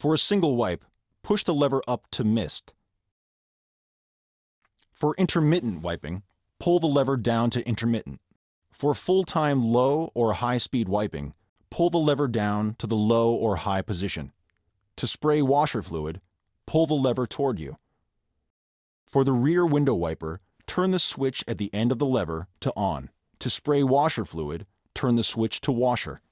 For a single wipe, push the lever up to mist. For intermittent wiping, pull the lever down to intermittent. For full-time low or high-speed wiping, pull the lever down to the low or high position. To spray washer fluid, pull the lever toward you. For the rear window wiper, turn the switch at the end of the lever to on. To spray washer fluid, turn the switch to washer.